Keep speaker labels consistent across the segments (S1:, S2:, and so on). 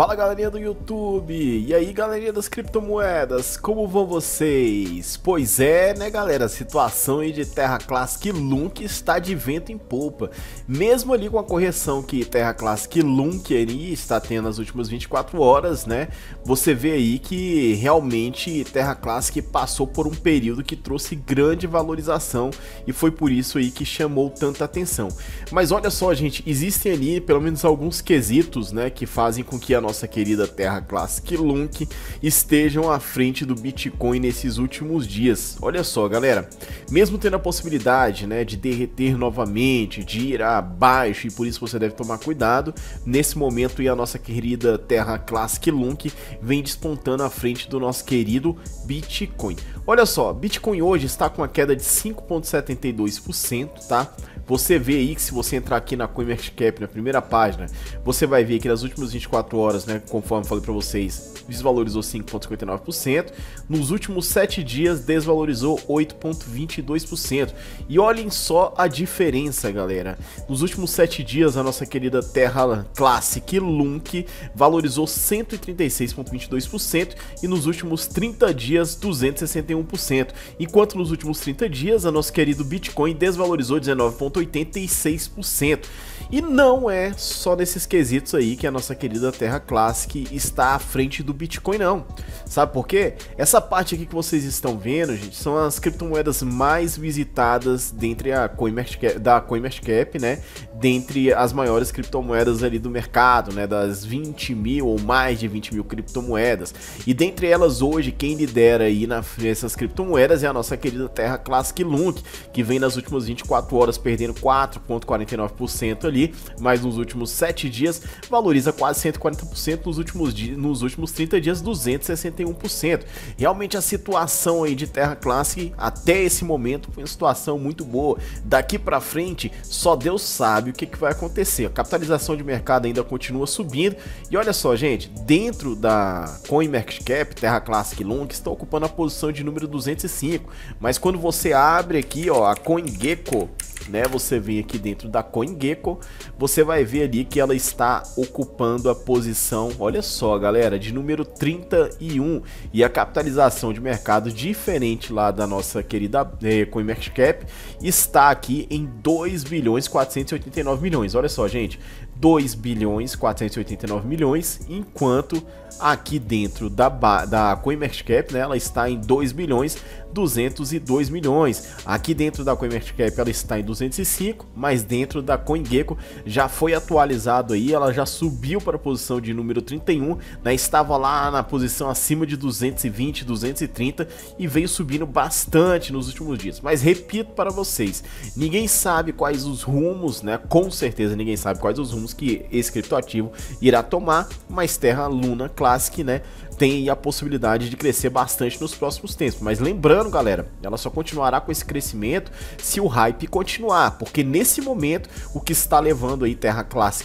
S1: Fala galerinha do YouTube, e aí galerinha das criptomoedas, como vão vocês? Pois é, né galera, a situação aí de Terra Classic Lunk está de vento em polpa. Mesmo ali com a correção que Terra Classic Lunk ali está tendo nas últimas 24 horas, né? Você vê aí que realmente Terra Classic passou por um período que trouxe grande valorização e foi por isso aí que chamou tanta atenção. Mas olha só gente, existem ali pelo menos alguns quesitos, né, que fazem com que a nossa querida Terra Classic Lunk estejam à frente do Bitcoin nesses últimos dias. Olha só galera, mesmo tendo a possibilidade, né, de derreter novamente, de ir abaixo, e por isso você deve tomar cuidado, nesse momento a nossa querida Terra Classic Lunk vem despontando à frente do nosso querido Bitcoin. Olha só, Bitcoin hoje está com uma queda de 5,72%, tá? Você vê aí que se você entrar aqui na CoinMarketCap, na primeira página, você vai ver que nas últimas 24 horas, né, conforme falei para vocês, desvalorizou 5,59%, nos últimos 7 dias desvalorizou 8,22%. E olhem só a diferença, galera. Nos últimos 7 dias, a nossa querida Terra Classic Lunk valorizou 136,22% e nos últimos 30 dias 261%, enquanto nos últimos 30 dias a nosso querido Bitcoin desvalorizou 19,86%. E não é só nesses quesitos aí que a nossa querida Terra Classic está à frente do Bitcoin não. Sabe por quê? Essa parte aqui que vocês estão vendo, gente, são as criptomoedas mais visitadas dentre a CoinMarketCap, né? Dentre as maiores criptomoedas ali do mercado, né? Das 20 mil ou mais de 20 mil criptomoedas. E dentre elas hoje, quem lidera aí nessas criptomoedas é a nossa querida Terra Classic Lunk, que vem nas últimas 24 horas perdendo 4,49% ali, mas nos últimos 7 dias valoriza quase 140%, nos últimos 30 dias 261%. Realmente a situação aí de Terra Classic até esse momento foi uma situação muito boa. Daqui para frente só Deus sabe o que vai acontecer. A capitalização de mercado ainda continua subindo e olha só gente, dentro da CoinMarketCap, Terra Classic Lunk está ocupando a posição de número 205, mas quando você abre aqui ó, a CoinGecko, né, você vem aqui dentro da CoinGecko, você vai ver ali que ela está ocupando a posição, olha só galera, de número 31, e a capitalização de mercado diferente lá da nossa querida CoinMarketCap está aqui em 2 bilhões 489 milhões, olha só gente, 2 bilhões 489 milhões, enquanto aqui dentro da CoinMarketCap, né, ela está em 2 bilhões 202 milhões. Aqui dentro da CoinMarketCap ela está em 205, mas dentro da CoinGecko já foi atualizado aí, ela já subiu para a posição de número 31, né, estava lá na posição acima de 220, 230 e veio subindo bastante nos últimos dias. Mas repito para vocês, ninguém sabe quais os rumos, né, com certeza ninguém sabe quais os rumos que esse criptoativo irá tomar, mas Terra Luna Classic, né, tem a possibilidade de crescer bastante nos próximos tempos. Mas lembrando, galera, ela só continuará com esse crescimento se o hype continuar, porque nesse momento o que está levando aí Terra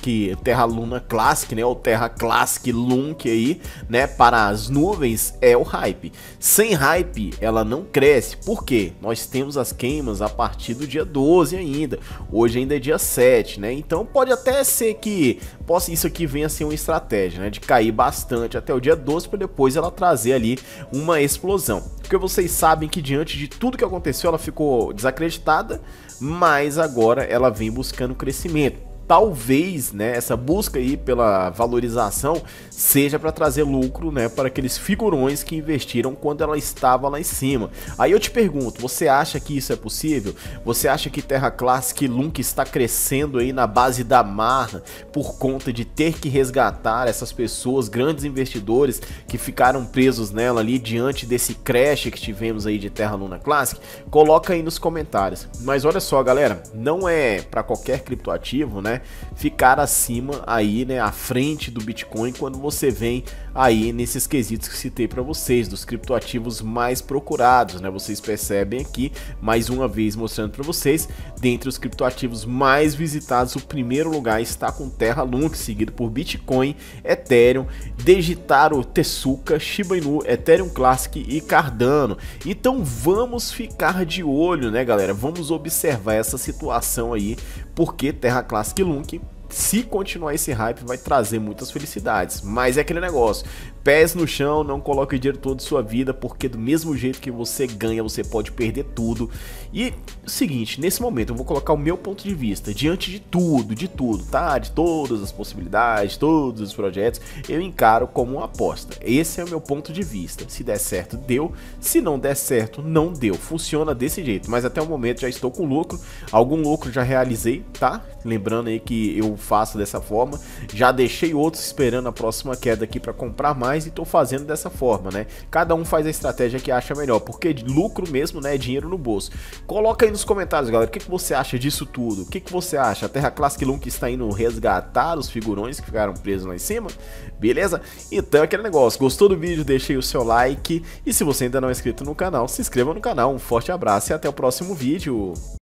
S1: Luna Classic, né, ou Terra Classic Lunk aí, né, para as nuvens é o hype. Sem hype, ela não cresce. Por quê? Nós temos as queimas a partir do dia 12 ainda. Hoje ainda é dia 7, né? Então pode até ser que isso aqui venha a ser uma estratégia, né, de cair bastante até o dia 12 para depois ela trazer ali uma explosão. Porque vocês sabem que diante de tudo que aconteceu ela ficou desacreditada, mas agora ela vem buscando crescimento. Talvez, né, essa busca aí pela valorização seja para trazer lucro, né, para aqueles figurões que investiram quando ela estava lá em cima. Aí eu te pergunto, você acha que isso é possível? Você acha que Terra Classic Lunk está crescendo aí na base da marra por conta de ter que resgatar essas pessoas, grandes investidores que ficaram presos nela ali diante desse crash que tivemos aí de Terra Luna Classic? Coloca aí nos comentários. Mas olha só galera, não é para qualquer criptoativo, né, ficar acima aí, né, à frente do Bitcoin quando você vem aí nesses quesitos que citei para vocês, dos criptoativos mais procurados, né? Vocês percebem aqui, mais uma vez mostrando para vocês, dentre os criptoativos mais visitados, o primeiro lugar está com Terra Lunk, seguido por Bitcoin, Ethereum, Digitaro, Tesuka, Shiba Inu, Ethereum Classic e Cardano. Então vamos ficar de olho, né galera? Vamos observar essa situação aí, porque Terra Classic Lunk se continuar esse hype, vai trazer muitas felicidades. Mas é aquele negócio, pés no chão, não coloque o dinheiro todo de sua vida, porque do mesmo jeito que você ganha, você pode perder tudo. E o seguinte, nesse momento eu vou colocar o meu ponto de vista, diante de tudo, tá? De todas as possibilidades, todos os projetos, eu encaro como uma aposta. Esse é o meu ponto de vista. Se der certo, deu. Se não der certo, não deu. Funciona desse jeito, mas até o momento já estou com lucro. Algum lucro já realizei, tá? Lembrando aí que eu faço dessa forma. Já deixei outros esperando a próxima queda aqui para comprar mais e tô fazendo dessa forma, né? Cada um faz a estratégia que acha melhor, porque lucro mesmo, né, é dinheiro no bolso. Coloca aí nos comentários, galera, o que você acha disso tudo? O que você acha? A Terra Classic Lunk está indo resgatar os figurões que ficaram presos lá em cima? Beleza? Então é aquele negócio. Gostou do vídeo? Deixe aí o seu like. E se você ainda não é inscrito no canal, se inscreva no canal. Um forte abraço e até o próximo vídeo.